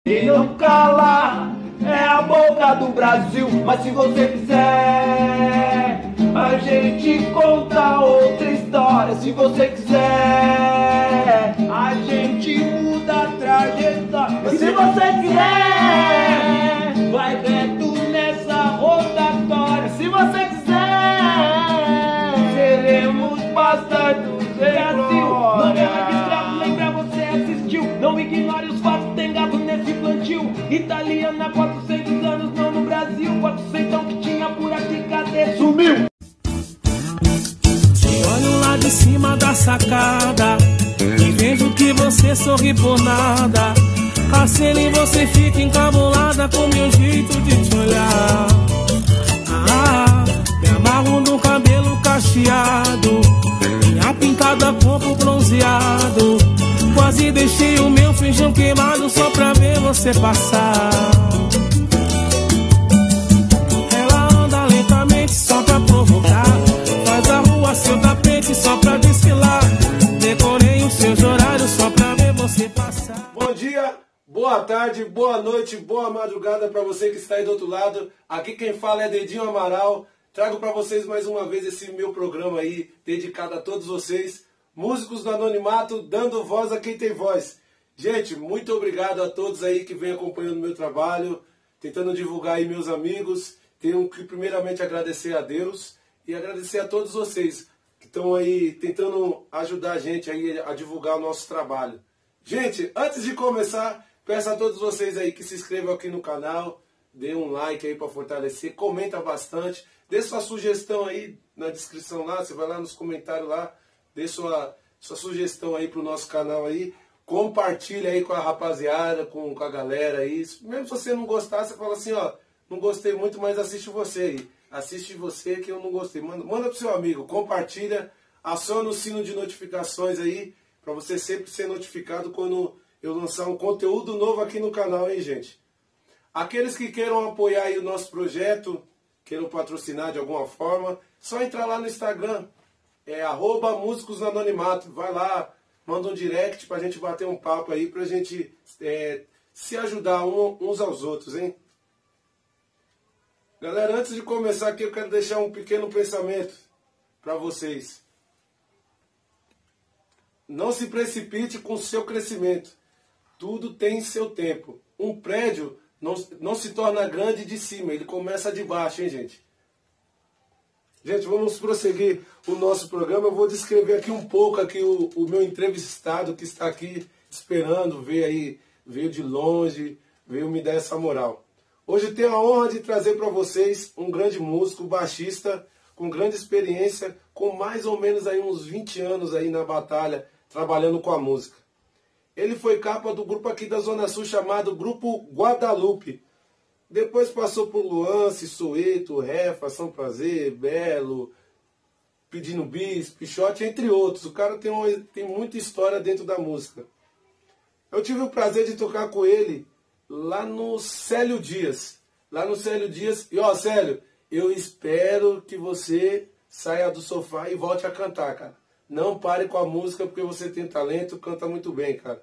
E não cala, é a boca do Brasil. Mas se você quiser, a gente conta outra história. Se você quiser, a gente muda a trajetória. Mas se você quiser, vai reto nessa rotatória. Se você quiser, seremos bastardos do Brasil. Novela de escravo, lembra você assistiu. Não ignore os fatos, tem gado nesse plantio. Italiana, 400 anos, não no Brasil. 400 que tinha por aqui, cadê? Sumiu! Te olho lá de cima da sacada e vejo que você sorri por nada. Assim você fica encabulada com meu jeito de te olhar. Me amarro no cabelo cacheado, minha pintada corpo bronzeado. Quase deixei o meu feijão queimado só pra ver você passar. Ela anda lentamente só pra provocar, faz a rua seu tapete só pra desfilar. Decorei os seus horários só pra ver você passar. Bom dia, boa tarde, boa noite, boa madrugada pra você que está aí do outro lado. Aqui quem fala é Dedinho Amaral. Trago pra vocês mais uma vez esse meu programa aí, dedicado a todos vocês, músicos do anonimato, dando voz a quem tem voz. Gente, muito obrigado a todos aí que vem acompanhando o meu trabalho, tentando divulgar aí meus amigos. Tenho que primeiramente agradecer a Deus e agradecer a todos vocês que estão aí tentando ajudar a gente aí a divulgar o nosso trabalho. Gente, antes de começar, peço a todos vocês aí que se inscrevam aqui no canal, dê um like aí para fortalecer, comenta bastante, dê sua sugestão aí na descrição lá, você vai lá nos comentários lá, dê sua sugestão aí pro nosso canal aí, compartilha aí com a rapaziada, com a galera aí. Mesmo se você não gostar, você fala assim, ó, não gostei muito, mas assiste você aí. Assiste você que eu não gostei. Manda pro seu amigo, compartilha, aciona o sino de notificações aí, para você sempre ser notificado quando eu lançar um conteúdo novo aqui no canal, hein, gente? Aqueles que queiram apoiar aí o nosso projeto, queiram patrocinar de alguma forma, só entrar lá no Instagram, @músicos no anonimato. Vai lá, manda um direct pra gente bater um papo aí, pra gente se ajudar uns aos outros, hein? Galera, antes de começar aqui, eu quero deixar um pequeno pensamento para vocês. Não se precipite com o seu crescimento. Tudo tem seu tempo. Um prédio não se torna grande de cima, ele começa de baixo, hein, gente? Gente, vamos prosseguir o nosso programa. Eu vou descrever aqui um pouco aqui o meu entrevistado que está aqui esperando, veio de longe, veio me dar essa moral. Hoje tenho a honra de trazer para vocês um grande músico, baixista, com grande experiência, com mais ou menos aí uns 20 anos aí na batalha, trabalhando com a música. Ele foi capa do grupo aqui da Zona Sul chamado Grupo Guadalupe. Depois passou por Luance, Soweto, Refa, São Prazer, Belo, Pedindo Bis, Pichote, entre outros. O cara tem muita história dentro da música. Eu tive o prazer de tocar com ele lá no Célio Dias. E ó, Célio, eu espero que você saia do sofá e volte a cantar, cara. Não pare com a música porque você tem talento, canta muito bem, cara.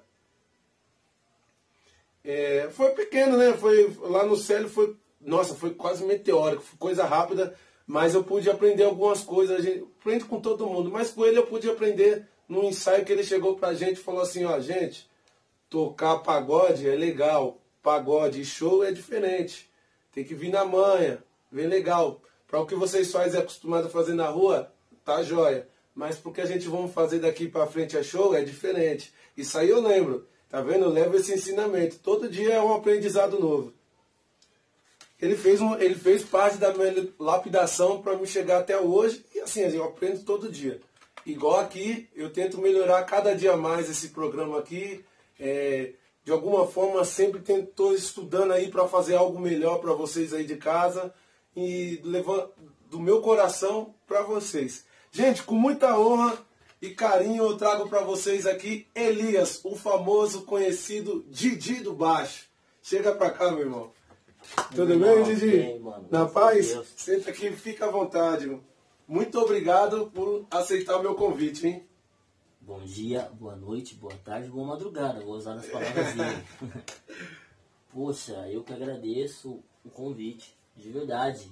Foi pequeno, né? Lá no Célio foi quase meteórico, foi coisa rápida, mas eu pude aprender algumas coisas. A gente aprende com todo mundo, mas com ele eu pude aprender num ensaio que ele chegou pra gente e falou assim, ó, gente, tocar pagode é legal, pagode e show é diferente. Tem que vir na manha, vem legal. Para o que vocês fazem acostumado a fazer na rua, tá jóia. Mas porque a gente vamos fazer daqui para frente a show é diferente. Isso aí eu lembro. Tá vendo? Eu levo esse ensinamento. Todo dia é um aprendizado novo. Ele fez parte da minha lapidação para me chegar até hoje. E assim, eu aprendo todo dia. Igual aqui, eu tento melhorar cada dia mais esse programa aqui. De alguma forma, sempre estou estudando aí para fazer algo melhor para vocês aí de casa. E levando do meu coração para vocês. Gente, com muita honra e carinho eu trago para vocês aqui Elias, o famoso conhecido Didi do Baixo. Chega para cá, meu irmão. Tudo bem, Didi? Bem, mano. Na paz? Senta aqui, fica à vontade. Irmão. Muito obrigado por aceitar o meu convite, hein? Bom dia, boa noite, boa tarde, boa madrugada. Vou usar as palavras dele. Poxa, eu que agradeço o convite, de verdade.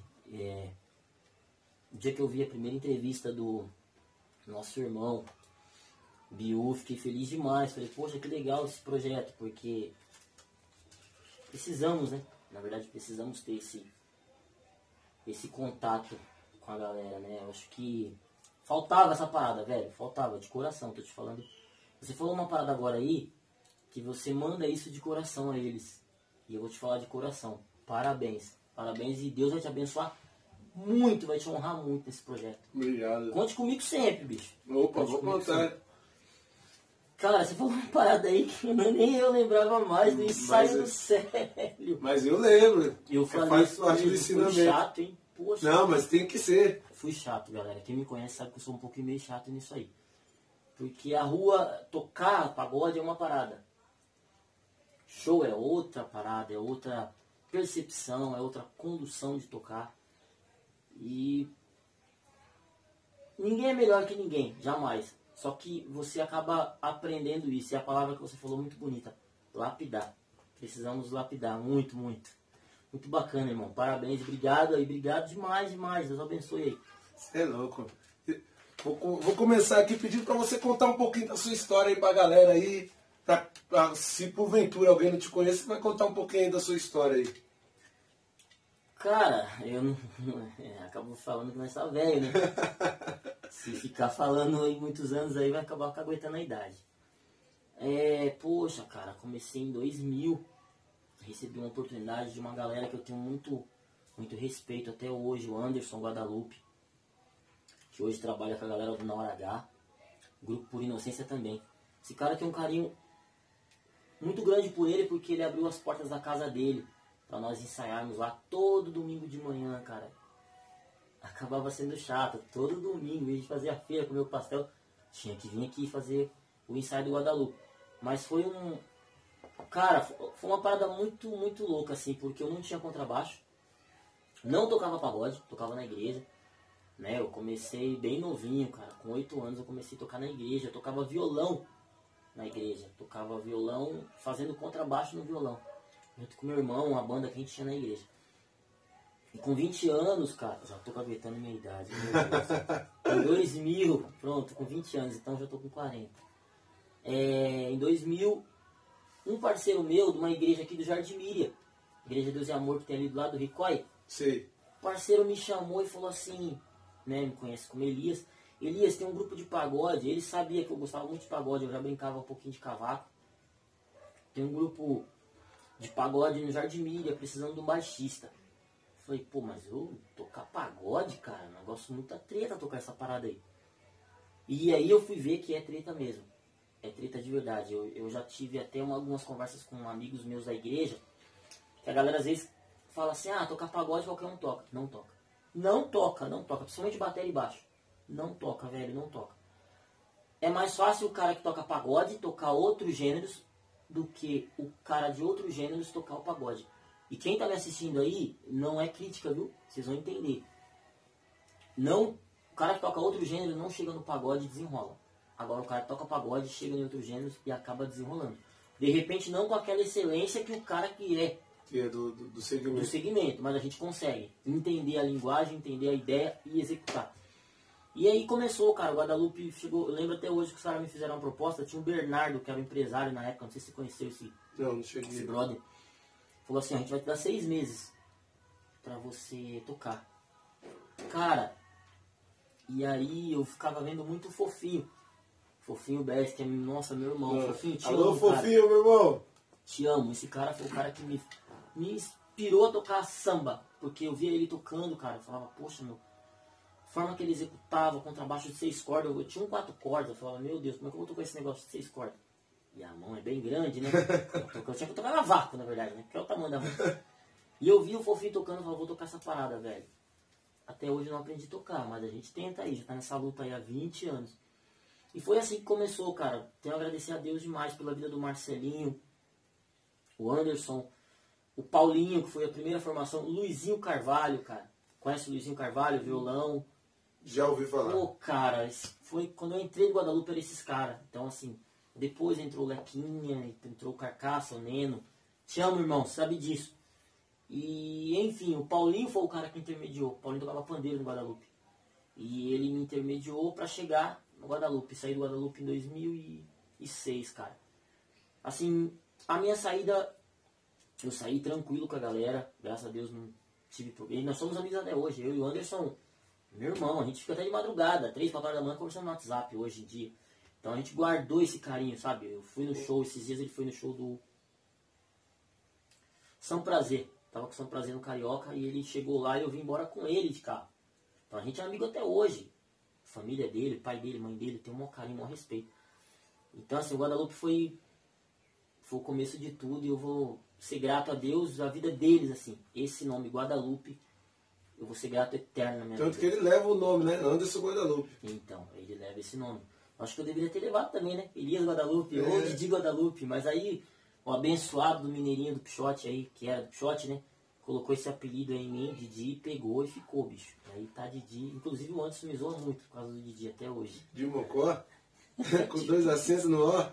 O dia que eu vi a primeira entrevista do nosso irmão, Biu, fiquei feliz demais. Falei, poxa, que legal esse projeto, porque precisamos, né? Na verdade, precisamos ter esse contato com a galera, né? Eu acho que faltava essa parada, velho. Faltava, de coração, tô te falando. Você falou uma parada agora aí, que você manda isso de coração a eles. E eu vou te falar de coração. Parabéns. Parabéns e Deus vai te abençoar muito, vai te honrar muito nesse projeto. Obrigado. Conte comigo sempre, bicho. Opa, Conte vou comigo contar. sempre. Cara, você falou uma parada aí que nem eu lembrava mais do ensaio do sério. Mas eu lembro. Eu falei, faz parte do fui ensinamento. chato, hein? Poxa. Não, mas tem que ser. Fui chato, galera. Quem me conhece sabe que eu sou um pouquinho meio chato nisso aí. Porque a rua, tocar pagode é uma parada. Show é outra parada, é outra percepção, é outra condução de tocar. E ninguém é melhor que ninguém, jamais. Só que você acaba aprendendo isso. E a palavra que você falou muito bonita, lapidar. Precisamos lapidar, muito, muito. Muito bacana, irmão. Parabéns, obrigado aí, obrigado demais, demais. Deus abençoe aí. Você é louco. Vou começar aqui pedindo pra você contar um pouquinho da sua história aí pra galera aí. Se porventura alguém não te conhece, você vai contar um pouquinho aí da sua história aí. Cara, eu não... acabo falando que nós tá velho, né? Se ficar falando aí muitos anos aí, vai acabar caguetando a idade. Poxa, cara, comecei em 2000. Recebi uma oportunidade de uma galera que eu tenho muito, muito respeito até hoje, o Anderson Guadalupe, que hoje trabalha com a galera do Na Hora H, Grupo Por Inocência também. Esse cara tem um carinho muito grande por ele, porque ele abriu as portas da casa dele para nós ensaiarmos lá todo domingo de manhã, cara. Acabava sendo chato, todo domingo, a gente fazia a feira, comer o pastel, tinha que vir aqui fazer o ensaio do Guadalupe. Mas foi cara, foi uma parada muito, muito louca, assim, porque eu não tinha contrabaixo, não tocava pagode, tocava na igreja, né? Eu comecei bem novinho, cara, com 8 anos eu comecei a tocar na igreja, eu tocava violão na igreja, tocava violão fazendo contrabaixo no violão, junto com meu irmão, uma banda que a gente tinha na igreja. E com 20 anos, cara, já tô caguetando minha idade, meu Deus. Em 2000, pronto, com 20 anos, então já tô com 40. Em 2000, um parceiro meu de uma igreja aqui do Jardim Miriam, Igreja Deus e Amor, que tem ali do lado do Ricói, Sei. o parceiro me chamou e falou assim, né, me conhece como Elias, Elias, tem um grupo de pagode, ele sabia que eu gostava muito de pagode, eu já brincava um pouquinho de cavaco, tem um grupo de pagode no Jardim Miriam, precisando de um baixista. Falei, pô, mas eu tocar pagode, cara, um negócio muita treta tocar essa parada aí. E aí eu fui ver que é treta mesmo. É treta de verdade. Eu já tive até algumas conversas com amigos meus da igreja, que a galera às vezes fala assim, tocar pagode qualquer um toca. Não toca. Não toca, não toca. Principalmente bateria e baixo. Não toca, velho, não toca. É mais fácil o cara que toca pagode tocar outros gêneros do que o cara de outros gêneros tocar o pagode. E quem tá me assistindo aí, não é crítica, viu? Vocês vão entender. Não, o cara que toca outro gênero não chega no pagode e desenrola. Agora o cara que toca pagode chega em outros gêneros e acaba desenrolando. De repente não com aquela excelência que o cara que é. Que é do segmento. Do segmento, mas a gente consegue entender a linguagem, entender a ideia e executar. E aí começou, cara, o Guadalupe chegou, eu lembro até hoje que os caras me fizeram uma proposta, tinha o Bernardo, que era o empresário na época, não sei se você conheceu Não cheguei. esse brother. Falou assim, a gente vai te dar 6 meses pra você tocar. Cara, e aí eu ficava vendo muito Fofinho. Fofinho Best, que é, nossa, meu irmão. Fofinho, te Alô, amo, Fofinho, cara. meu irmão. Te amo. Esse cara foi o cara que me inspirou a tocar samba. Porque eu via ele tocando, cara. Eu falava, poxa, meu. A forma que ele executava, contrabaixo de 6 cordas. Eu tinha um 4 cordas. Eu falava, meu Deus, como é que eu vou tocar esse negócio de 6 cordas? E a mão é bem grande, né? Eu tinha que tocar na vácuo, na verdade, né? Que é o tamanho da mão. E eu vi o Fofinho tocando e falava, vou tocar essa parada, velho. Até hoje eu não aprendi a tocar, mas a gente tenta aí. Já tá nessa luta aí há 20 anos. E foi assim que começou, cara. Tenho a agradecer a Deus demais pela vida do Marcelinho, o Anderson, o Paulinho, que foi a primeira formação, o Luizinho Carvalho, cara. Conhece o Luizinho Carvalho, violão? Já ouvi falar. Pô, cara, foi quando eu entrei no Guadalupe, era esses caras. Então, assim, depois entrou o Lequinha, entrou o Carcaça, o Neno. Te amo, irmão, sabe disso. E, enfim, o Paulinho foi o cara que intermediou. O Paulinho tocava pandeiro no Guadalupe. E ele me intermediou pra chegar no Guadalupe. Saí do Guadalupe em 2006, cara. Assim, a minha saída, eu saí tranquilo com a galera. Graças a Deus não tive problema. E nós somos amigos até hoje. Eu e o Anderson, meu irmão, a gente fica até de madrugada, 3, 4 horas da manhã, conversando no WhatsApp hoje em dia. Então a gente guardou esse carinho, sabe? Eu fui no show, esses dias ele foi no show do São Prazer. Tava com São Prazer no Carioca e ele chegou lá e eu vim embora com ele de carro. Então a gente é amigo até hoje. Família dele, pai dele, mãe dele, tem um maior carinho, um maior respeito. Então assim, o Guadalupe foi o começo de tudo e eu vou ser grato a Deus, a vida deles, assim. Esse nome, Guadalupe, eu vou ser grato eterno na minha vida. Tanto que ele leva o nome, né? Anderson Guadalupe. Então, ele leva esse nome. Acho que eu deveria ter levado também, né? Elias Guadalupe, ou Didi Guadalupe. Mas aí, o abençoado do Mineirinho do Pichote aí, que era do Pichote, né? Colocou esse apelido aí em mim, Didi, pegou e ficou, bicho. Aí tá Didi. Inclusive o Anderson me zoa muito por causa do Didi até hoje. De Mocó? Com 2 acentos no O?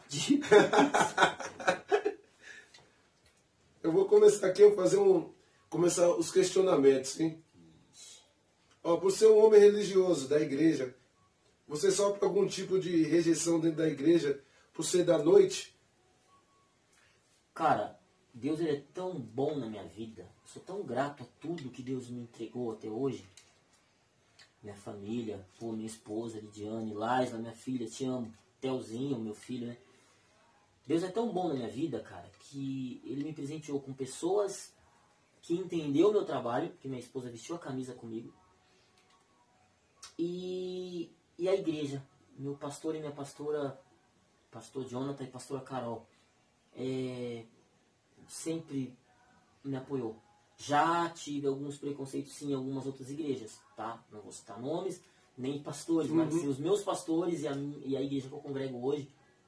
Eu vou começar aqui, eu fazer começar os questionamentos, hein? Ó, por ser um homem religioso da igreja, você sofre algum tipo de rejeição dentro da igreja por ser da noite? Cara, Deus ele é tão bom na minha vida. Eu sou tão grato a tudo que Deus me entregou até hoje. Minha família, pô, minha esposa, Lidiane, Laisla, minha filha, te amo. Telzinho, meu filho, né? Deus é tão bom na minha vida, cara, que ele me presenteou com pessoas que entendeu o meu trabalho, que minha esposa vestiu a camisa comigo. E a igreja, meu pastor e minha pastora, pastor Jonathan e pastora Carol, sempre me apoiou. Já tive alguns preconceitos sim em algumas outras igrejas, tá? Não vou citar nomes, nem pastores, mas sim os meus pastores e a igreja que eu congrego hoje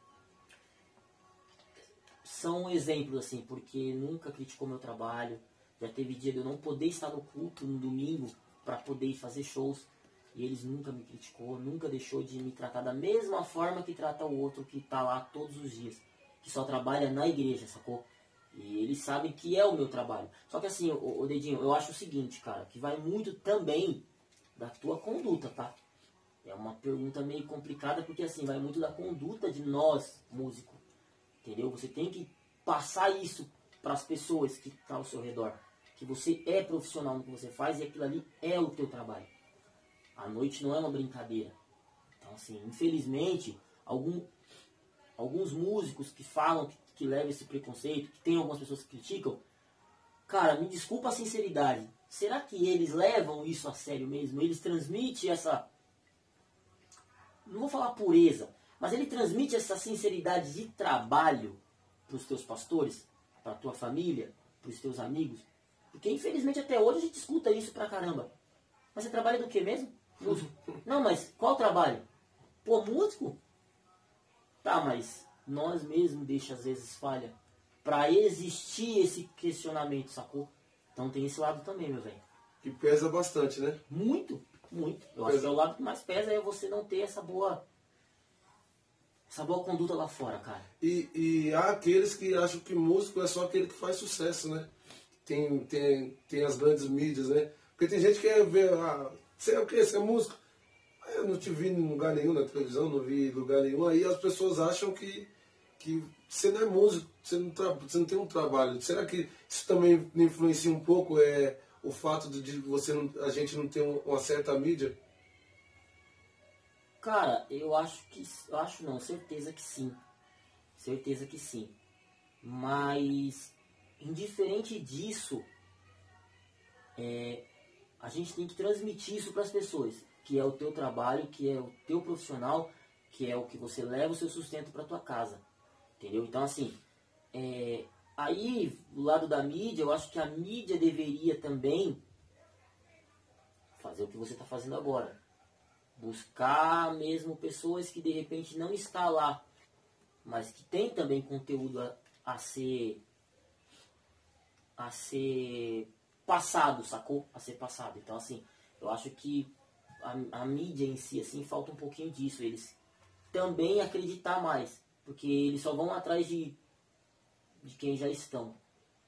são exemplos, assim, porque nunca criticou meu trabalho. Já teve dia de eu não poder estar no culto no domingo para poder ir fazer shows. E eles nunca me criticou, nunca deixou de me tratar da mesma forma que trata o outro que está lá todos os dias. Que só trabalha na igreja, sacou? E eles sabem que é o meu trabalho. Só que assim, o Dedinho, eu acho o seguinte, cara, que vai muito também da tua conduta, tá? É uma pergunta meio complicada, porque assim, vai muito da conduta de nós, músicos. Entendeu? Você tem que passar isso para as pessoas que estão ao seu redor. Que você é profissional no que você faz e aquilo ali é o teu trabalho. A noite não é uma brincadeira. Então, assim, infelizmente, alguns músicos que falam, que levam esse preconceito, que tem algumas pessoas que criticam, cara, me desculpa a sinceridade. Será que eles levam isso a sério mesmo? Eles transmitem essa... Não vou falar pureza, mas ele transmite essa sinceridade de trabalho para os teus pastores, para a tua família, para os teus amigos? Porque, infelizmente, até hoje a gente escuta isso pra caramba. Mas você trabalha do que mesmo? Músico. Não, mas qual trabalho? Pô, músico? Tá, mas nós mesmos deixa às vezes falha pra existir esse questionamento, sacou? Então tem esse lado também, meu velho. Que pesa bastante, né? Muito, muito. Eu acho que é o lado que mais pesa é você não ter essa boa conduta lá fora, cara. E há aqueles que acham que músico é só aquele que faz sucesso, né? Tem as grandes mídias, né? Porque tem gente que quer ver, você é o quê? Você é músico? Eu não te vi em lugar nenhum na televisão, não vi em lugar nenhum. Aí as pessoas acham que você não é músico, você não tem um trabalho. Será que isso também influencia um pouco o fato de a gente não ter uma certa mídia? Cara, certeza que sim. Certeza que sim. Mas, indiferente disso, a gente tem que transmitir isso para as pessoas, que é o teu trabalho, que é o teu profissional, que é o que você leva o seu sustento para tua casa, entendeu? Então assim, aí do lado da mídia, eu acho que a mídia deveria também fazer o que você está fazendo agora, buscar mesmo pessoas que de repente não está lá, mas que tem também conteúdo a ser passado, sacou? A ser passado. Então, assim, eu acho que a mídia em si, assim, falta um pouquinho disso. Eles também acreditar mais, porque eles só vão atrás de quem já estão.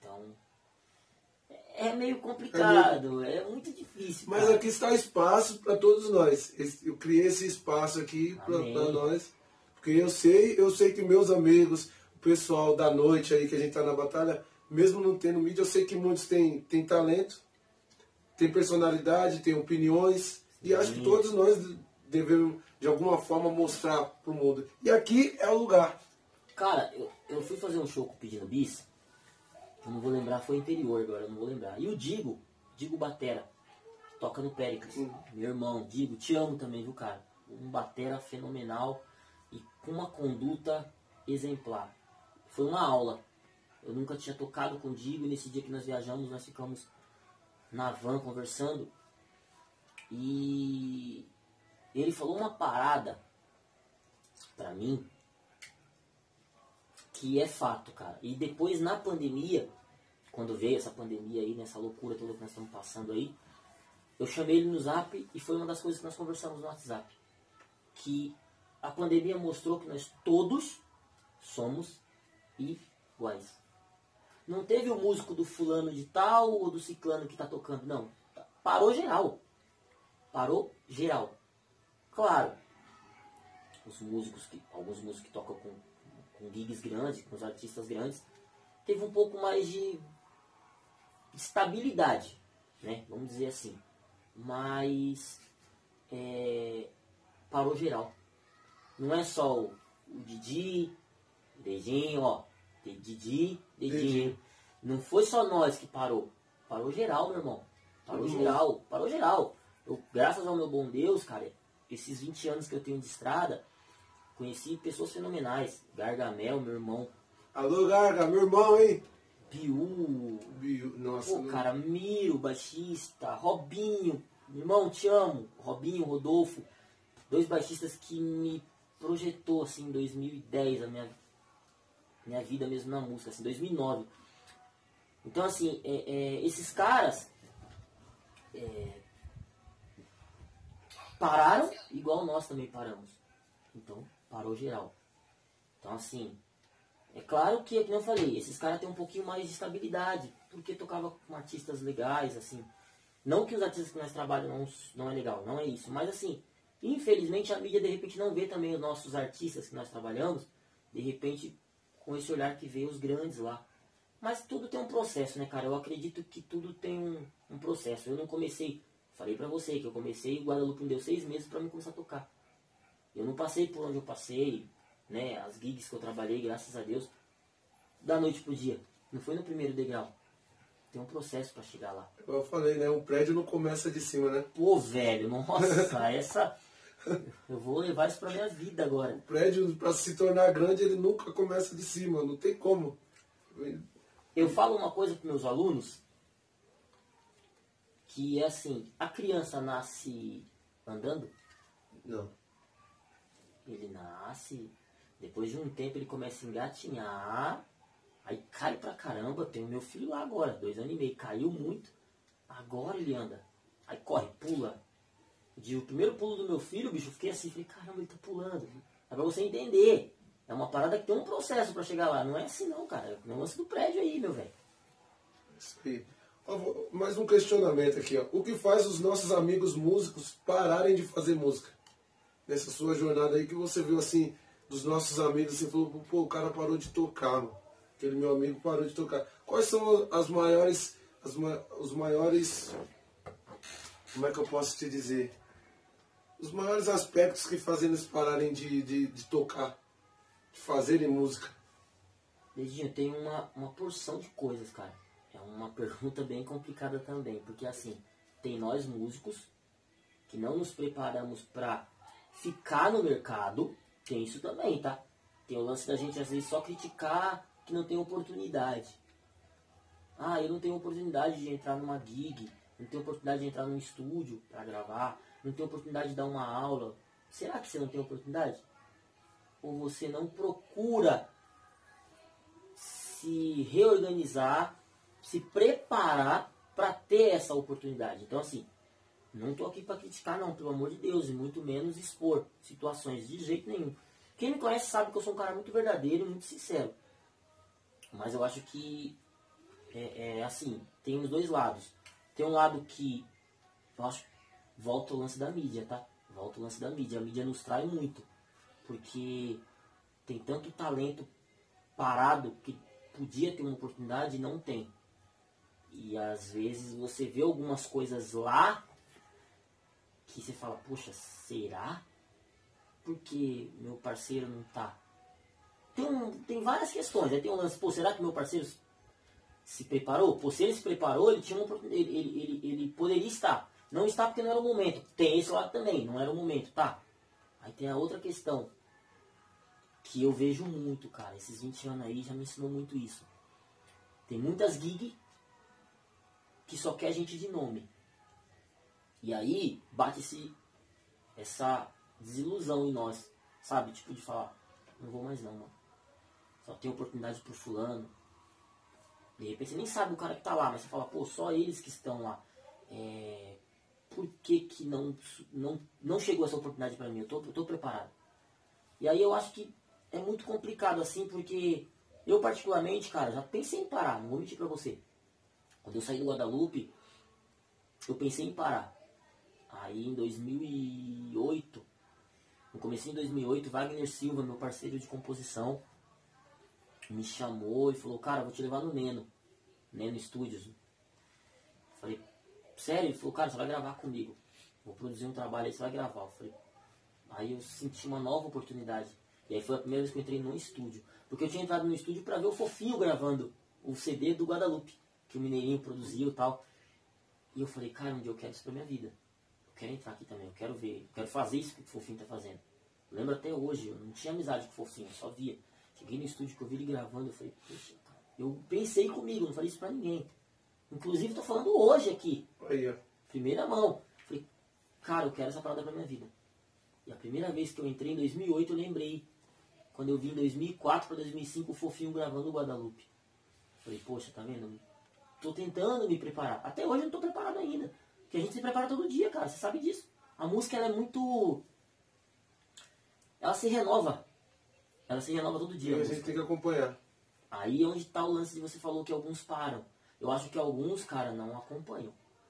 Então, é meio complicado, é muito difícil. Mas aqui está espaço para todos nós. Eu criei esse espaço aqui para nós. Porque eu sei que meus amigos, o pessoal da noite aí que a gente tá na batalha, mesmo não tendo mídia, eu sei que muitos têm talento, têm personalidade, têm opiniões. E acho que todos nós devemos, de alguma forma, mostrar pro mundo. E aqui é o lugar. Cara, eu fui fazer um show com o Pedindo Bis. Eu não vou lembrar, foi interior agora, eu não vou lembrar. E o Digo Batera, toca no Péricles. Meu irmão, Digo, te amo também, viu, cara? Um batera fenomenal e com uma conduta exemplar. Foi uma aula. Eu nunca tinha tocado com o Digo e nesse dia que nós viajamos, nós ficamos na van conversando. E ele falou uma parada pra mim que é fato, cara. E depois na pandemia, quando veio essa pandemia aí, nessa loucura toda que nós estamos passando aí, eu chamei ele no Zap e foi uma das coisas que nós conversamos no WhatsApp. Que a pandemia mostrou que nós todos somos iguais. Não teve o músico do fulano de tal ou do ciclano que tá tocando, não. Parou geral. Parou geral. Claro, alguns músicos que tocam com gigs grandes, com os artistas grandes, teve um pouco mais de estabilidade, né? Vamos dizer assim. Mas parou geral. Não é só o Didi, Dedinho, ó. Didi, Dedinho. Não foi só nós que parou. Parou geral, meu irmão. Parou geral. Eu, graças ao meu bom Deus, cara, esses 20 anos que eu tenho de estrada, conheci pessoas fenomenais. Gargamel, meu irmão. Alô, Garga, meu irmão, hein? Biu. Nossa. Pô, cara, Miro, baixista. Robinho. Meu irmão, te amo. Robinho, Rodolfo. 2 baixistas que me projetou, assim, em 2010, a minha vida mesmo na música, assim, 2009. Então, assim, esses caras pararam igual nós também paramos. Então, parou geral. Então, assim, é claro que, como eu falei, esses caras têm um pouquinho mais de estabilidade, porque tocava com artistas legais, assim. Não que os artistas que nós trabalhamos não é legal, não é isso. Mas, assim, infelizmente a mídia, de repente, não vê também os nossos artistas que nós trabalhamos, de repente, com esse olhar que vê os grandes lá. Mas tudo tem um processo, né, cara? Eu acredito que tudo tem um processo. Eu não comecei, falei pra você, que eu comecei, o Guadalupe me deu 6 meses pra mim começar a tocar. Eu não passei por onde eu passei, né? As gigs que eu trabalhei, graças a Deus, da noite pro dia. Não foi no primeiro degrau. Tem um processo pra chegar lá. Eu falei, né? Um prédio não começa de cima, né? Pô, velho, nossa, essa... Eu vou levar isso pra minha vida agora. O prédio, pra se tornar grande, ele nunca começa de cima. Não tem como. Eu falo uma coisa para meus alunos, que é assim, a criança nasce andando? Não. Ele nasce, depois de um tempo ele começa a engatinhar, aí cai pra caramba. Tenho meu filho lá agora, 2 anos e meio, caiu muito, agora ele anda, aí corre, pula. O primeiro pulo do meu filho, bicho, eu fiquei assim, falei, caramba, ele tá pulando. É pra você entender. É uma parada que tem um processo pra chegar lá. Não é assim não, cara. É o negócio do prédio aí, meu velho. Isso aí. Mais um questionamento aqui, ó. O que faz os nossos amigos músicos pararem de fazer música? Nessa sua jornada aí que você viu assim, dos nossos amigos, você falou, pô, o cara parou de tocar, mano. Aquele meu amigo parou de tocar. Quais são os maiores, como é que eu posso te dizer? Os maiores aspectos que fazem eles pararem de tocar, de fazerem música. Dedinho, tem uma porção de coisas, cara. É uma pergunta bem complicada também, porque assim, tem nós músicos que não nos preparamos pra ficar no mercado, tem isso também, tá? Tem o lance da gente às vezes só criticar que não tem oportunidade. Ah, eu não tenho oportunidade de entrar numa gig, não tenho oportunidade de entrar num estúdio pra gravar, não tenho oportunidade de dar uma aula. Será que você não tem oportunidade? Ou você não procura se reorganizar, se preparar para ter essa oportunidade? Então, assim, não estou aqui para criticar, não, pelo amor de Deus, e muito menos expor situações de jeito nenhum. Quem me conhece sabe que eu sou um cara muito verdadeiro, muito sincero. Mas eu acho que assim, tem os dois lados. Tem um lado que, eu acho, volta o lance da mídia, tá? Volta o lance da mídia. A mídia nos trai muito. Porque tem tanto talento parado que podia ter uma oportunidade e não tem. E às vezes você vê algumas coisas lá que você fala, poxa, será? Porque meu parceiro não tá. Tem várias questões. Aí tem um lance, pô, será que meu parceiro se preparou? Pô, se ele se preparou, ele tinha uma oportunidade, ele poderia estar. Não está porque não era o momento. Tem esse lado também, não era o momento, tá? Aí tem a outra questão que eu vejo muito, cara. Esses 20 anos aí já me ensinou muito isso. Tem muitas gigs que só quer gente de nome. E aí bate-se essa desilusão em nós, sabe? Tipo de falar, não vou mais não, mano. Só tem oportunidade pro fulano. De repente você nem sabe o cara que tá lá, mas você fala, pô, só eles que estão lá. Por que não chegou essa oportunidade pra mim? Eu tô preparado. E aí eu acho que é muito complicado assim, porque eu particularmente, cara, já pensei em parar, não vou mentir pra você. Quando eu saí do Guadalupe, eu pensei em parar. Aí em 2008, no comecinho de 2008, Wagner Silva, meu parceiro de composição, me chamou e falou, cara, vou te levar no Neno Studios. Falei, sério? Ele falou, cara, você vai gravar comigo. Vou produzir um trabalho aí, você vai gravar. Eu falei, aí eu senti uma nova oportunidade. E aí foi a primeira vez que eu entrei num estúdio. Porque eu tinha entrado no estúdio pra ver o Fofinho gravando o CD do Guadalupe, que o Mineirinho produziu e tal. E eu falei, cara, um dia eu quero isso pra minha vida. Eu quero entrar aqui também, eu quero ver, eu quero fazer isso que o Fofinho tá fazendo. Eu lembro até hoje, eu não tinha amizade com o Fofinho, eu só via. Cheguei no estúdio que eu vi ele gravando, eu falei, poxa, cara. Eu pensei comigo, não falei isso pra ninguém. Inclusive tô falando hoje aqui. Aí, ó. Primeira mão. Falei, cara, eu quero essa parada pra minha vida. E a primeira vez que eu entrei em 2008, eu lembrei. Quando eu vi em 2004 para 2005 o Fofinho gravando o Guadalupe. Falei, poxa, tá vendo? Tô tentando me preparar. Até hoje eu não tô preparado ainda. Porque a gente se prepara todo dia, cara. Você sabe disso. A música, ela é muito... Ela se renova. Ela se renova todo dia. E a gente tem que acompanhar. Aí é onde tá o lance de você falou que alguns param. Eu acho que alguns, cara, não acompanham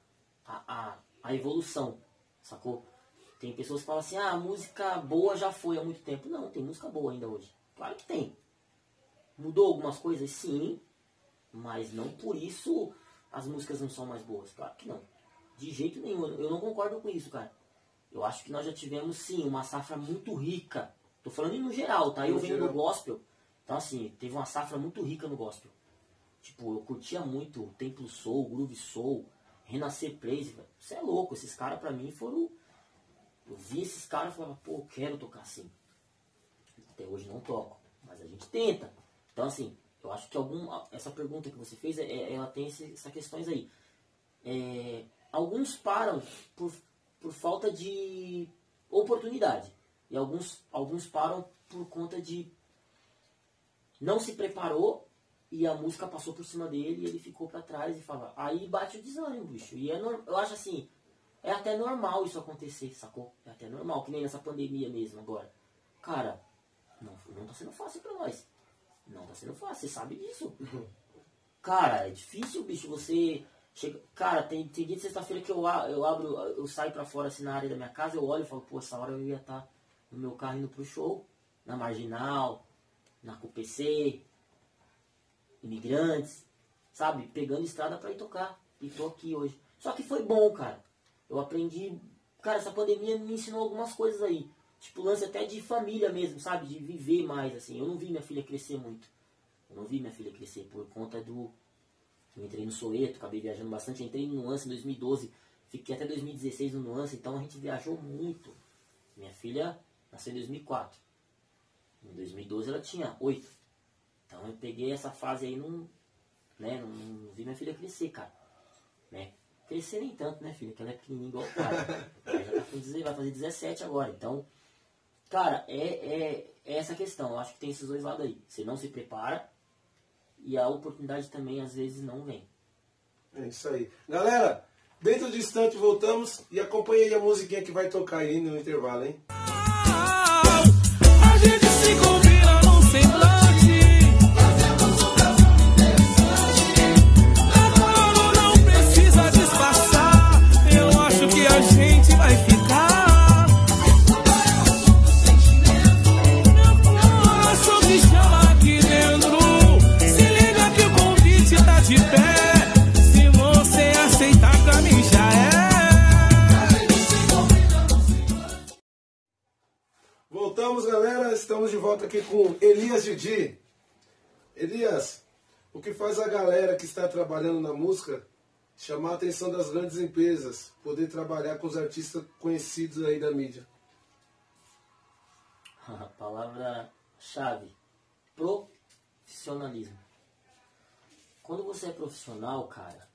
a evolução, sacou? Tem pessoas que falam assim, a música boa já foi há muito tempo. Não, tem música boa ainda hoje. Claro que tem. Mudou algumas coisas? Sim. Mas não por isso as músicas não são mais boas. Claro que não. De jeito nenhum. Eu não concordo com isso, cara. Eu acho que nós já tivemos, sim, uma safra muito rica. Tô falando no geral, tá? Eu venho do gospel. Então, assim, teve uma safra muito rica no gospel. Tipo, eu curtia muito o Templo Soul, Groove Soul, Renascer Praise. Você é louco. Esses caras, pra mim, foram... Eu vi esses caras e falava, pô, eu quero tocar assim. Até hoje não toco, mas a gente tenta. Então, assim, eu acho que essa pergunta que você fez, ela tem essas questões aí. Alguns param por falta de oportunidade. E alguns param por conta de não se preparou e a música passou por cima dele e ele ficou pra trás e fala. Aí bate o desânimo, bicho. E eu acho assim... É até normal isso acontecer, sacou? É até normal, que nem nessa pandemia mesmo agora. Cara, não tá sendo fácil pra nós. Não tá sendo fácil, você sabe disso. Cara, é difícil, bicho, você... Chega... Cara, tem dia de sexta-feira que eu saio pra fora assim na área da minha casa, eu olho e falo, pô, essa hora eu ia estar no meu carro indo pro show, na Marginal, na CUPC, Imigrantes, sabe? Pegando estrada pra ir tocar. E tô aqui hoje. Só que foi bom, cara. Eu aprendi... Cara, essa pandemia me ensinou algumas coisas aí. Tipo, lance até de família mesmo, sabe? De viver mais, assim. Eu não vi minha filha crescer muito. Eu não vi minha filha crescer por conta do... Eu entrei no Soweto, acabei viajando bastante. Eu entrei no Nuance em 2012. Fiquei até 2016 no Nuance. Então a gente viajou muito. Minha filha nasceu em 2004. Em 2012 ela tinha 8. Então eu peguei essa fase aí, não vi minha filha crescer, cara. Né? Crescer nem tanto, né, filha? Que ela é pequenininha igual o cara. Ela já vai fazer 17 agora. Então, cara, é essa questão. Eu acho que tem esses dois lados aí. Você não se prepara e a oportunidade também, às vezes, não vem. É isso aí. Galera, dentro de instante voltamos e acompanha aí a musiquinha que vai tocar aí no intervalo, hein? A gente se combina num semblante. de pé. Se você aceitar, pra mim já é. Voltamos, galera. Estamos de volta aqui com Elias Didi. Elias, o que faz a galera que está trabalhando na música chamar a atenção das grandes empresas, poder trabalhar com os artistas conhecidos aí da mídia? A palavra-chave: profissionalismo. Quando você é profissional, cara,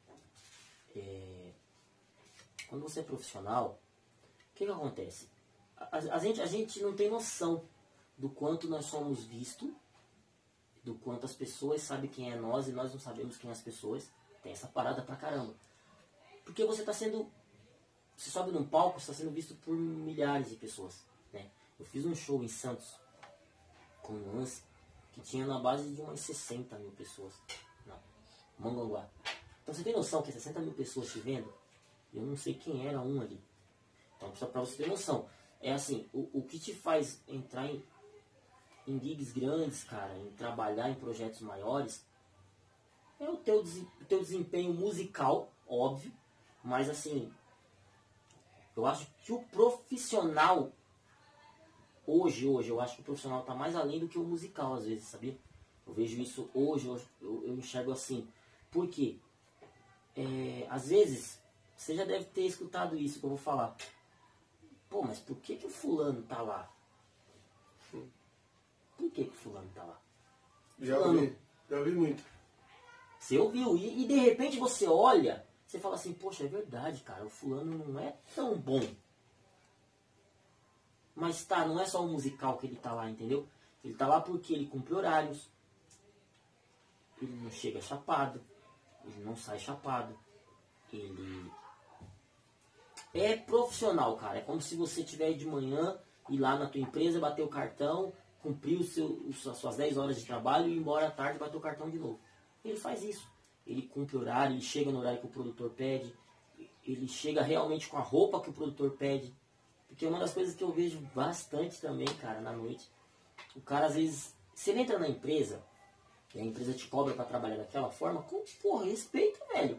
quando você é profissional, o que acontece? A gente não tem noção do quanto nós somos vistos, do quanto as pessoas sabem quem é nós e nós não sabemos quem é as pessoas. Tem essa parada pra caramba. Porque você sobe num palco, você está sendo visto por milhares de pessoas, né? Eu fiz um show em Santos com um lance que tinha na base de umas 60 mil pessoas. Não, Mongaguá. Então você tem noção que 60 mil pessoas te vendo? Eu não sei quem era um ali. Então só pra você ter noção. É assim, o que te faz entrar em gigs grandes, cara, em trabalhar em projetos maiores, é o teu desempenho musical, óbvio, mas assim, eu acho que o profissional, hoje, eu acho que o profissional tá mais além do que o musical, às vezes, sabia? Eu vejo isso hoje, eu enxergo assim. Por quê? Às vezes, você já deve ter escutado isso que eu vou falar. Pô, mas por que o fulano tá lá? Por que o fulano tá lá? Já ouvi muito. Você ouviu, e de repente você olha, você fala assim, poxa, é verdade, cara, o fulano não é tão bom. Mas tá, não é só o musical que ele tá lá, entendeu? Ele tá lá porque ele cumpre horários, ele não chega chapado, ele não sai chapado, ele é profissional, cara. É como se você tiver de manhã, ir lá na tua empresa, bater o cartão, cumprir as suas 10 horas de trabalho e ir embora à tarde e bater o cartão de novo. Ele faz isso. Ele cumpre horário, ele chega no horário que o produtor pede, ele chega realmente com a roupa que o produtor pede. Porque é uma das coisas que eu vejo bastante também, cara, na noite. O cara, às vezes, se ele entra na empresa, e a empresa te cobra pra trabalhar daquela forma, porra, respeita, velho.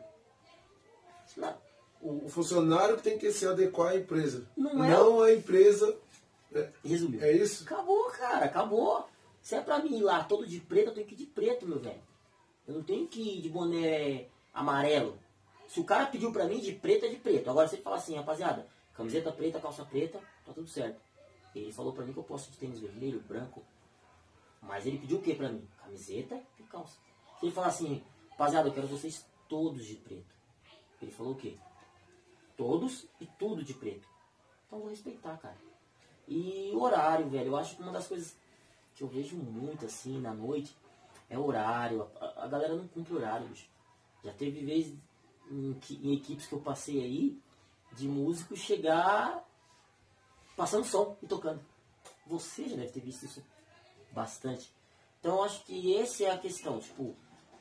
O funcionário que tem que se adequar à empresa. Não a empresa. Resumiu. É isso? Acabou, cara, acabou. Se é pra mim ir lá todo de preto, eu tenho que ir de preto, meu velho. Eu não tenho que ir de boné amarelo. Se o cara pediu pra mim, de preto é de preto. Agora se ele falar assim, rapaziada, camiseta preta, calça preta, tá tudo certo. Ele falou pra mim que eu posso de tênis vermelho, branco. Mas ele pediu o que pra mim? Camiseta e calça. Se ele falar assim, rapaziada, eu quero vocês todos de preto. Ele falou o quê? Todos e tudo de preto. Então eu vou respeitar, cara. E o horário, velho, eu acho que uma das coisas que eu vejo muito assim na noite é o horário. A galera não cumpre horário, bicho. Já teve vezes em equipes que eu passei aí de músicos chegar passando som e tocando. Você já deve ter visto isso bastante. Então eu acho que essa é a questão. Tipo,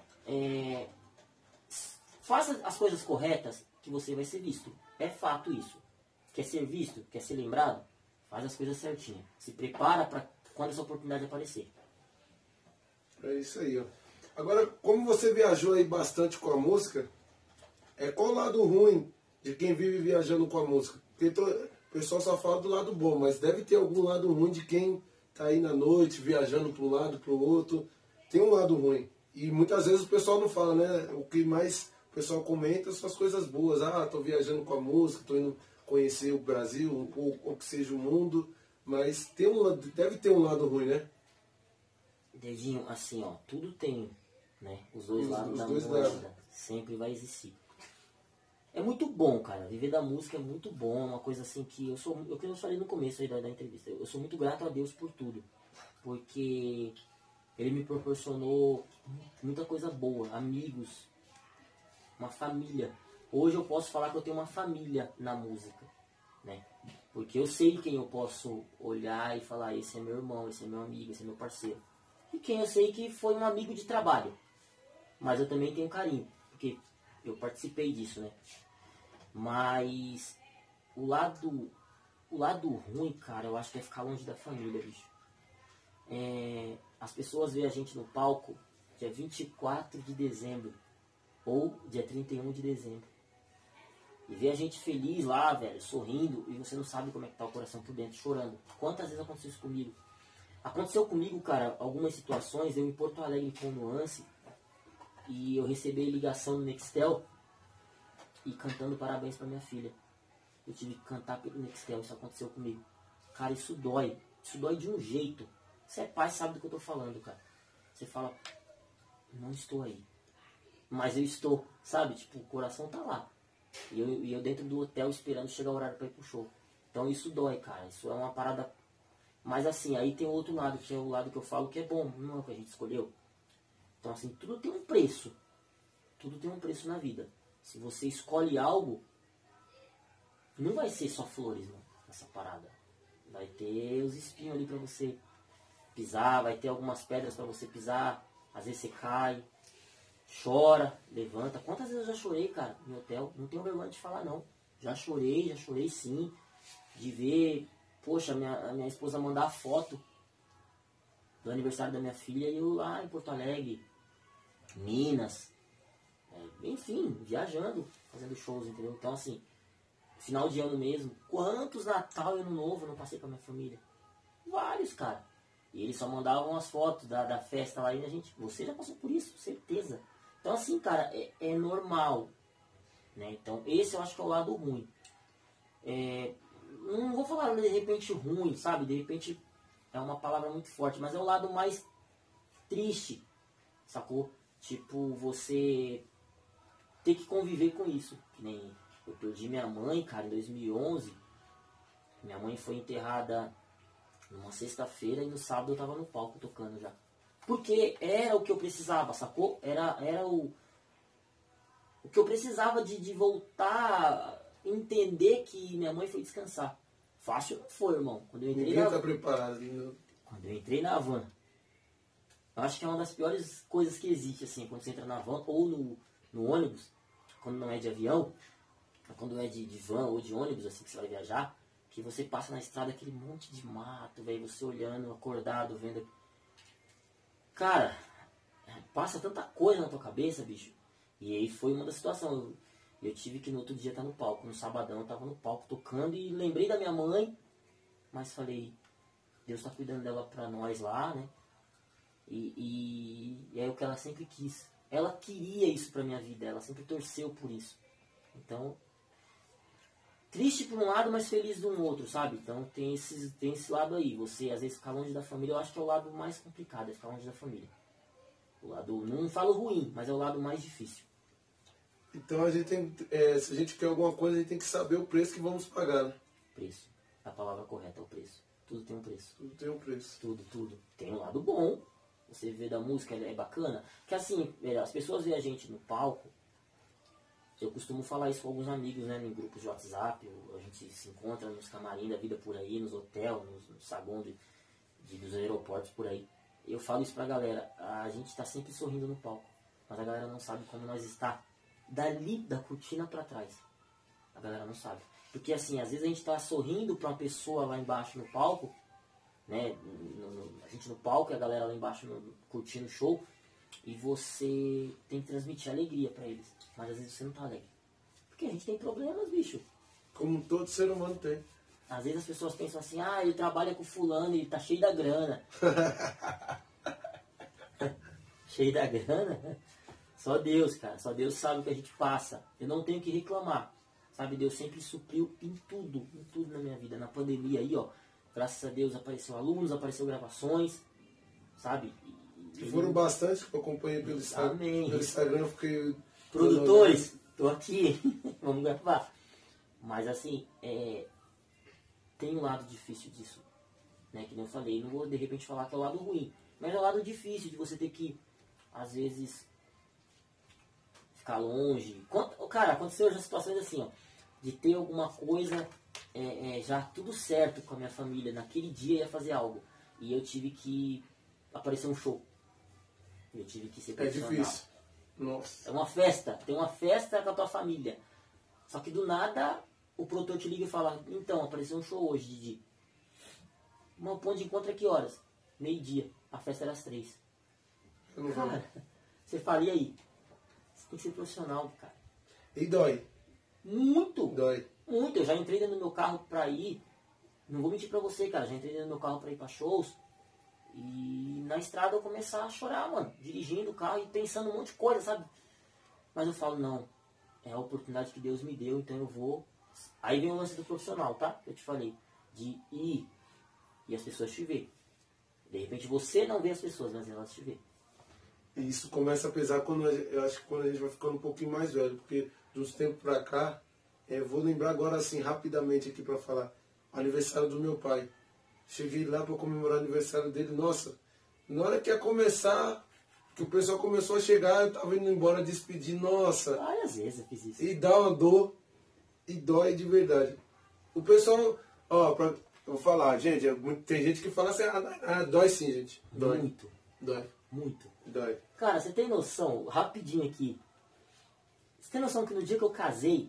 faça as coisas corretas que você vai ser visto. É fato isso. Quer ser visto? Quer ser lembrado? Faz as coisas certinho. Se prepara para quando essa oportunidade aparecer. É isso aí, ó. Agora, como você viajou aí bastante com a música, qual o lado ruim de quem vive viajando com a música? Porque o pessoal só fala do lado bom, mas deve ter algum lado ruim de quem tá aí na noite, viajando para um lado, para o outro. Tem um lado ruim. E muitas vezes o pessoal não fala, né? O que mais o pessoal comenta são as coisas boas. Ah, tô viajando com a música, tô indo conhecer o Brasil, ou que seja o mundo. Mas deve ter um lado ruim, né? Dedinho, assim, ó, tudo tem, né? Os dois lados da moeda. Sempre vai existir. É muito bom, cara. Viver da música é muito bom. É uma coisa assim que eu falei no começo aí da entrevista. Eu sou muito grato a Deus por tudo. Porque Ele me proporcionou muita coisa boa. Amigos. Uma família. Hoje eu posso falar que eu tenho uma família na música, né? Porque eu sei quem eu posso olhar e falar, esse é meu irmão, esse é meu amigo, esse é meu parceiro. E quem eu sei que foi um amigo de trabalho. Mas eu também tenho carinho, porque eu participei disso, né? Mas o lado ruim, cara, eu acho que é ficar longe da família, bicho. As pessoas veem a gente no palco dia 24 de dezembro. ou dia 31 de dezembro. E ver a gente feliz lá, velho, sorrindo, e você não sabe como é que tá o coração por dentro, chorando. Quantas vezes aconteceu isso comigo? Aconteceu comigo, cara, algumas situações, eu em Porto Alegre com Nuance, e eu recebi ligação no Nextel, e cantando parabéns pra minha filha. Eu tive que cantar pelo Nextel, isso aconteceu comigo. Cara, isso dói de um jeito. Você é pai, sabe do que eu tô falando, cara. Você fala, não estou aí. Mas eu estou, sabe? Tipo, o coração tá lá. E eu dentro do hotel esperando chegar o horário pra ir pro show. Então isso dói, cara. Isso é uma parada. Mas assim, aí tem o outro lado, que é o lado que eu falo que é bom, não é o que a gente escolheu. Então assim, tudo tem um preço. Tudo tem um preço na vida. Se você escolhe algo, não vai ser só flores, mano, essa parada. Vai ter os espinhos ali pra você pisar, vai ter algumas pedras pra você pisar. Às vezes você cai, chora, levanta. Quantas vezes eu já chorei, cara, no hotel? Não tenho vergonha de falar, não. Já chorei sim. De ver, poxa, a minha esposa mandar a foto do aniversário da minha filha e eu lá em Porto Alegre, Minas, enfim, viajando, fazendo shows, entendeu? Então, assim, final de ano mesmo, quantos Natal e Ano Novo eu não passei com a minha família? Vários, cara. E eles só mandavam as fotos da festa lá e a gente, você já passou por isso, certeza. Então, assim, cara, é normal, né? Então, esse eu acho que é o lado ruim. Não vou falar de repente ruim, sabe? De repente é uma palavra muito forte, mas é o lado mais triste, sacou? Tipo, você ter que conviver com isso. Que nem eu perdi minha mãe, cara, em 2011. Minha mãe foi enterrada numa sexta-feira e no sábado eu tava no palco tocando já. Porque era o que eu precisava, sacou? Era o que eu precisava de voltar a entender que minha mãe foi descansar. Fácil não foi, irmão. Quando eu entrei Ninguém tá preparado, né? Quando eu entrei na van, eu acho que é uma das piores coisas que existe, assim, quando você entra na van ou no ônibus, quando não é de avião, quando é de van ou de ônibus, assim, que você vai viajar, que você passa na estrada aquele monte de mato, velho, você olhando, acordado, vendo. Cara, passa tanta coisa na tua cabeça, bicho. E aí foi uma das situações. Eu tive que no outro dia estar no palco. No sabadão eu tava no palco tocando e lembrei da minha mãe, mas falei, Deus tá cuidando dela pra nós lá, né? E é o que ela sempre quis. Ela queria isso pra minha vida, ela sempre torceu por isso. Então, triste por um lado, mas feliz do outro, sabe? Então tem esse lado aí. Você às vezes ficar longe da família, eu acho que é o lado mais complicado, é ficar longe da família. O lado, não falo ruim, mas é o lado mais difícil. Então a gente tem, se a gente quer alguma coisa, a gente tem que saber o preço que vamos pagar, né? Preço. A palavra correta é o preço. Tudo tem um preço. Tudo tem um preço. Tudo. Tem um lado bom. Você vê da música, é bacana. Que assim, as pessoas veem a gente no palco. Eu costumo falar isso com alguns amigos, né? Em grupos de WhatsApp. A gente se encontra nos camarim da vida por aí, nos hotéis, nos saguão dos aeroportos por aí. Eu falo isso pra galera. A gente tá sempre sorrindo no palco. Mas a galera não sabe como nós está dali da cortina pra trás. A galera não sabe. Porque assim, às vezes a gente tá sorrindo pra uma pessoa lá embaixo no palco, né? A gente no palco e a galera lá embaixo curtindo o show. E você tem que transmitir alegria pra eles. Mas às vezes você não tá alegre. Porque a gente tem problemas, bicho. Como todo ser humano tem. Às vezes as pessoas pensam assim, ele trabalha com fulano, ele tá cheio da grana. Cheio da grana? Só Deus, cara. Só Deus sabe o que a gente passa. Eu não tenho que reclamar. Sabe, Deus sempre supriu em tudo na minha vida. Na pandemia aí, ó. Graças a Deus apareceu alunos, apareceu gravações. Sabe? E foram bastante que eu acompanhei pelo Instagram. Amém. Pelo Instagram, fiquei... Produtores, tô aqui. Vamos gravar. Mas assim, tem um lado difícil disso. Né? Que nem eu falei. Não vou de repente falar que é o lado ruim. Mas é o lado difícil de você ter que, às vezes, ficar longe. Cara, aconteceu já situações assim, ó. De ter alguma coisa, já tudo certo com a minha família. Naquele dia ia fazer algo. E eu tive que aparecer um show. Eu tive que ser profissional. É difícil. Nossa. É uma festa. Tem uma festa com a tua família. Só que do nada, o produtor te liga e fala, então, apareceu um show hoje, Didi. O ponto de encontro é que horas? 12:00. A festa era às 3:00. Cara, você fala, e aí? tem que ser profissional, cara. E dói. Muito. Dói. Muito. Eu já entrei dentro do meu carro pra ir. Não vou mentir pra você, cara. Já entrei dentro do meu carro pra ir pra shows. E na estrada eu começar a chorar, mano. Dirigindo o carro e pensando um monte de coisa, sabe? Mas eu falo, não. É a oportunidade que Deus me deu, então eu vou. Aí vem o lance do profissional, tá? Eu te falei. De ir e as pessoas te ver. De repente você não vê as pessoas, mas elas te vê. E isso começa a pesar quando eu acho que quando a gente vai ficando um pouquinho mais velho, porque dos tempos pra cá, eu vou lembrar agora assim rapidamente aqui pra falar, aniversário do meu pai. Cheguei lá pra comemorar o aniversário dele, nossa, na hora que ia começar, que o pessoal começou a chegar, eu tava indo embora despedir, nossa. Várias vezes eu fiz isso. E dá uma dor, e dói de verdade. O pessoal, ó, eu vou falar, gente, tem gente que fala assim, dói sim, gente. Dói. Muito. Dói. Muito. Dói. Cara, você tem noção, rapidinho aqui, você tem noção que no dia que eu casei,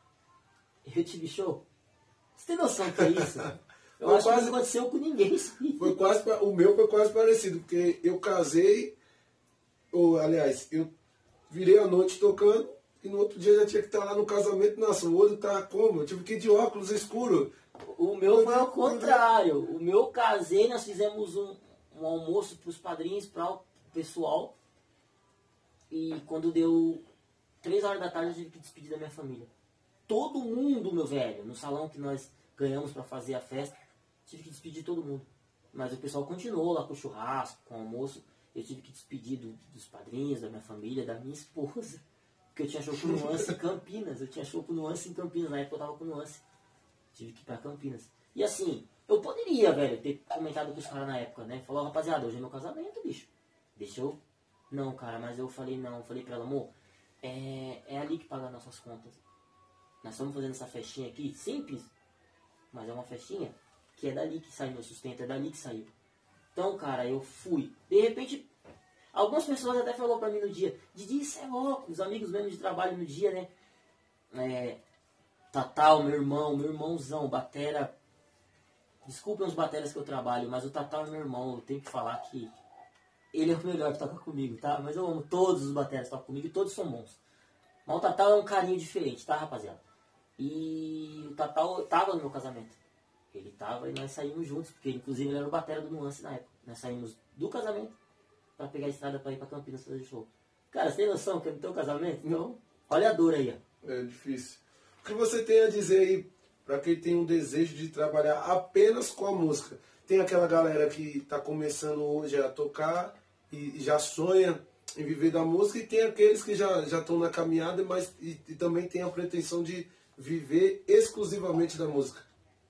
eu tive show? Você tem noção que é isso? Eu acho que não aconteceu com ninguém isso aí. O meu foi quase parecido, porque eu casei, aliás, eu virei a noite tocando, e no outro dia já tinha que estar lá no casamento, nossa, o olho tá como? Eu tive que ir de óculos escuro. O meu foi ao contrário. O meu casei, nós fizemos um almoço para os padrinhos, para o pessoal. E quando deu 3 horas da tarde, eu tive que despedir da minha família. Todo mundo, meu velho, no salão que nós ganhamos para fazer a festa, tive que despedir todo mundo. Mas o pessoal continuou lá com o churrasco, com o almoço. Eu tive que despedir dos padrinhos, da minha família, da minha esposa. Porque eu tinha show com Nuance em Campinas. Eu tinha show com Nuance em Campinas. Na época eu tava com Nuance. Tive que ir pra Campinas. E assim, eu poderia, velho, ter comentado com os caras na época, né? Falou, rapaziada, hoje é meu casamento, bicho. Deixa eu... Não, cara, mas eu falei não. Eu falei pra ela, amor, é ali que paga nossas contas. Nós estamos fazendo essa festinha aqui, simples, mas é uma festinha que é dali que sai meu sustento, é dali que saiu. Então, cara, eu fui. De repente, algumas pessoas até falaram pra mim no dia, Didi, isso é louco. Os amigos mesmo de trabalho no dia, né? Tatal, meu irmãozão, batera. Desculpem os bateras que eu trabalho, mas o Tatal é meu irmão. Eu tenho que falar que ele é o melhor que toca comigo, tá? Mas eu amo todos os bateras que tocam comigo e todos são bons. Mas o Tatal é um carinho diferente, tá, rapaziada? E o Tatal tava no meu casamento. Ele tava e nós saímos juntos, porque inclusive ele era o batera do Nuance na época. Nós saímos do casamento pra pegar a estrada pra ir pra Campinas fazer show. Cara, você tem noção que é no teu casamento? Não? Olha a dor aí, ó. É difícil. O que você tem a dizer aí pra quem tem um desejo de trabalhar apenas com a música? Tem aquela galera que tá começando hoje a tocar e já sonha em viver da música, e tem aqueles que já estão na caminhada, mas e também tem a pretensão de viver exclusivamente da música.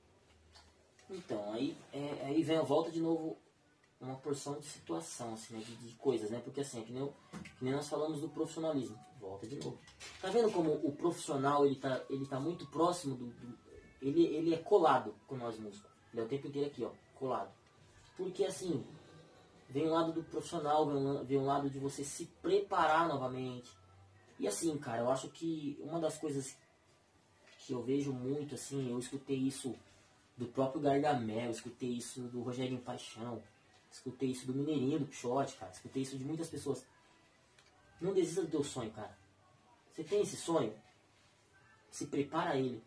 Então, aí vem a volta de novo uma porção de situação, assim, né, de coisas, né? Porque assim, que nem nós falamos do profissionalismo. Volta de novo. Tá vendo como o profissional, ele tá muito próximo ele é colado com nós músicos. Ele é o tempo inteiro aqui, ó, colado. Porque assim, vem o lado do profissional, vem o lado de você se preparar novamente. E assim, cara, eu acho que uma das coisas que eu vejo muito, assim, eu escutei isso do próprio Gargamel, escutei isso do Rogerinho Paixão, escutei isso do Mineirinho, do Pichote, cara, escutei isso de muitas pessoas. Não desista do teu sonho, cara. Você tem esse sonho? Se prepara a ele.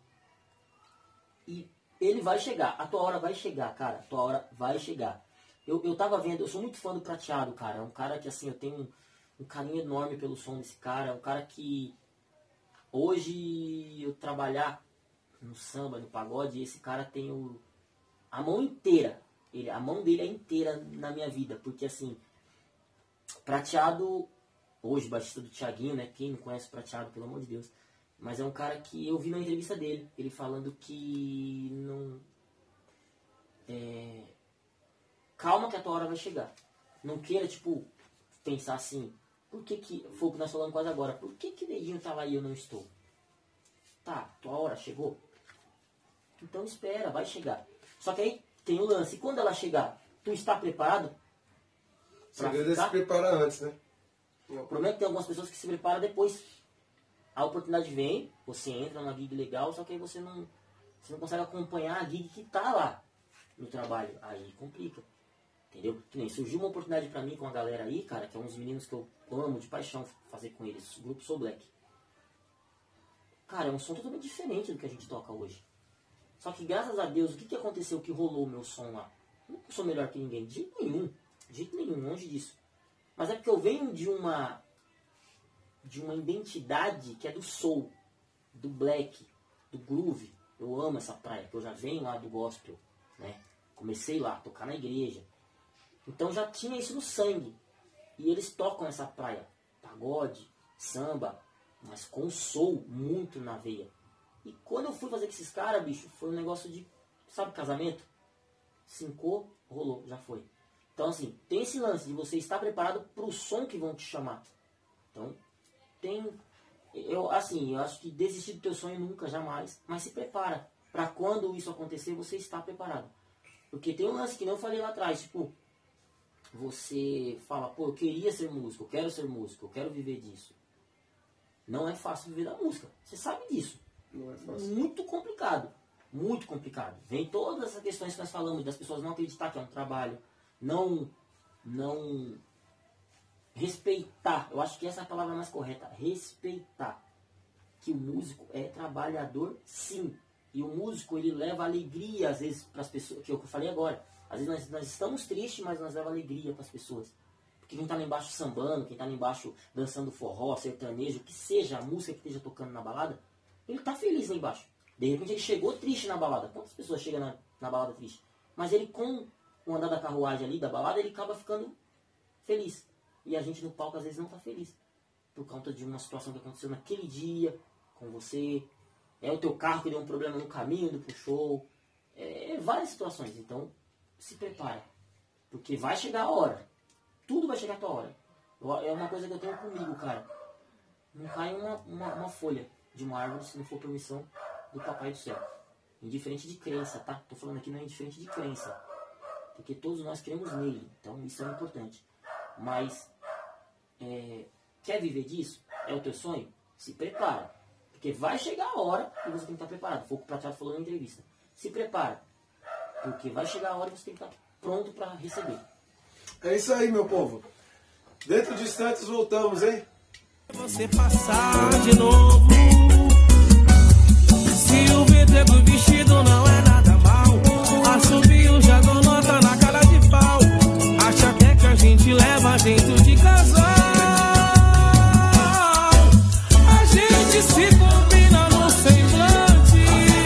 E ele vai chegar, a tua hora vai chegar, cara, a tua hora vai chegar. Eu tava vendo, eu sou muito fã do Prateado, cara, é um cara que assim, eu tenho um carinho enorme pelo som desse cara, é um cara que hoje eu trabalhar no samba, no pagode, esse cara tem a mão inteira, a mão dele é inteira na minha vida, porque assim, Prateado, hoje baixista do Thiaguinho, né, quem não conhece o Prateado, pelo amor de Deus, mas é um cara que eu vi na entrevista dele, ele falando que não... calma que a tua hora vai chegar. Não queira, tipo, pensar assim, por que foi o que nós falamos quase agora, por que Dedinho tava aí e eu não estou? Tá, tua hora chegou? Então espera, vai chegar. Só que aí tem o lance, e quando ela chegar, tu está preparado? O segredo é se preparar antes, né? O problema é que tem algumas pessoas que se preparam depois. A oportunidade vem, você entra numa gig legal, só que aí você não consegue acompanhar a gig que tá lá no trabalho. Aí complica. Entendeu? Que nem surgiu uma oportunidade pra mim com a galera aí, cara, que é uns meninos que eu amo de paixão fazer com eles, o grupo Soul Black. Cara, é um som totalmente diferente do que a gente toca hoje. Só que graças a Deus, o que aconteceu que rolou o meu som lá? Eu não sou melhor que ninguém, de jeito nenhum, longe disso. Mas é porque eu venho de uma identidade que é do soul, do black, do groove. Eu amo essa praia, que eu já venho lá do gospel, né? Comecei lá, a tocar na igreja. Então já tinha isso no sangue. E eles tocam essa praia, pagode, samba, mas com soul muito na veia. E quando eu fui fazer com esses caras, bicho, foi um negócio de, sabe, casamento? Sincou, rolou, já foi. Então, assim, tem esse lance de você estar preparado para o som que vão te chamar. Então, eu acho que desistir do teu sonho nunca, jamais, mas se prepara. Para quando isso acontecer, você está preparado. Porque tem um lance que não falei lá atrás, tipo, você fala, pô, eu queria ser músico, eu quero ser músico, eu quero viver disso. Não é fácil viver da música, você sabe disso. Não é fácil. Muito complicado, muito complicado. Vem todas essas questões que nós falamos, das pessoas não acreditar que é um trabalho, não respeitar, eu acho que essa é a palavra mais correta, respeitar que o músico é trabalhador, sim. E o músico, ele leva alegria, às vezes, para as pessoas, que é o que eu falei agora. Às vezes nós estamos tristes, mas nós leva alegria para as pessoas. Porque quem está lá embaixo sambando, quem está lá embaixo dançando forró, sertanejo, que seja a música que esteja tocando na balada, ele está feliz lá embaixo. De repente ele chegou triste na balada. Quantas pessoas chegam na balada triste? Mas ele, com o andar da carruagem ali, da balada, ele acaba ficando feliz. E a gente no palco às vezes não está feliz. Por conta de uma situação que aconteceu naquele dia com você. É o teu carro que deu um problema no caminho indo pro show. Várias situações. Então, se prepara. Porque vai chegar a hora. Tudo vai chegar a tua hora. É uma coisa que eu tenho comigo, cara. Não cai uma folha de uma árvore se não for permissão do Papai do Céu. Indiferente de crença, tá? Tô falando aqui não é indiferente de crença. Porque todos nós cremos nele. Então, isso é importante. Mas, quer viver disso? É o teu sonho? Se prepara. Porque vai chegar a hora e você tem que estar preparado. Foi o que o Prateado falou na entrevista. Se prepara. Porque vai chegar a hora e você tem que estar pronto para receber. É isso aí, meu povo. Dentro de instantes voltamos, hein? Você passar de novo. Se o vento do vestido não é nada mal, assobio já dou nota na cara de pau. Acha até que a gente leva jeito de casal. A gente se combina no semblante.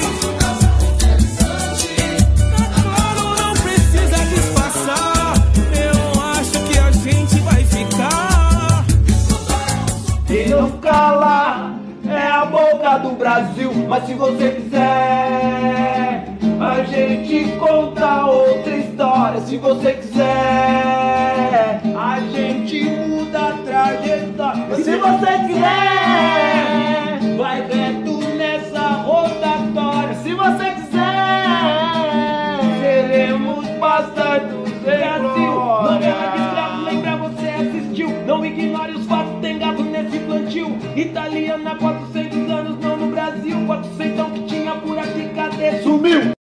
Claro, não precisa disfarçar. Eu acho que a gente vai ficar. Quem não cala é a boca do Brasil. Mas se você quiser, a gente conta outra história. Se você quiser, a gente muda a trajetória. Se você quiser, vai reto nessa rotatória. Se você quiser, seremos bastardos em Brasil. Novela de escravo, lembra, você assistiu. Não ignore os fatos, tem gado nesse plantio. Italiana, 400 anos, não no Brasil. 400 que tinha por aqui, cadê? Sumiu!